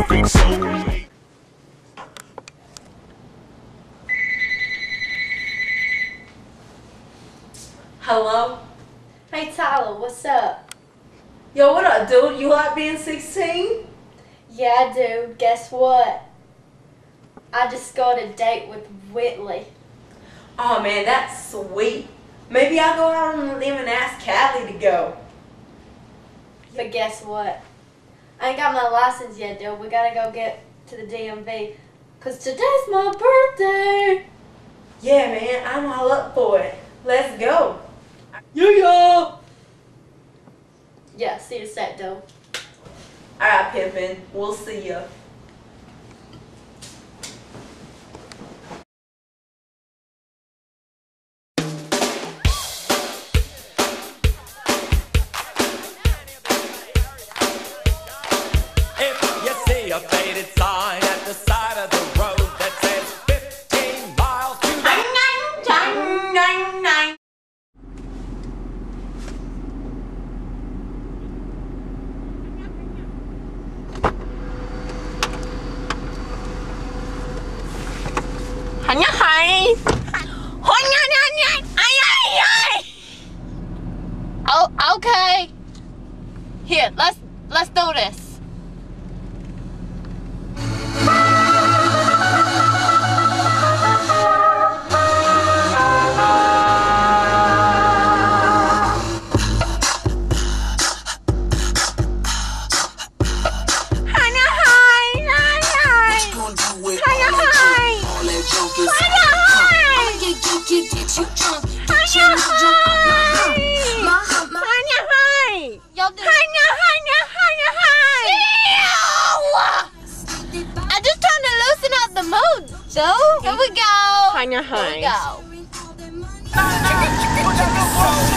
think so. Hello? Hey Tyler, what's up? Yo, what up, dude? You like being 16? Yeah, I do. Guess what? I just got a date with Whitley. Oh man, that's sweet. Maybe I'll go out on a limb and ask Callie to go. But guess what? I ain't got my license yet, dude. We gotta go get to the DMV. Cause today's my birthday. Yeah, man, I'm all up for it. Let's go. Yeah. Yeah, see you set, dude. Alright, Pippin. We'll see ya. If you see a faded sign at the side of the road that says 15 miles to the Oh, okay. Here, let's do this. I'm just trying to loosen up the mood. So here we go. Here we go.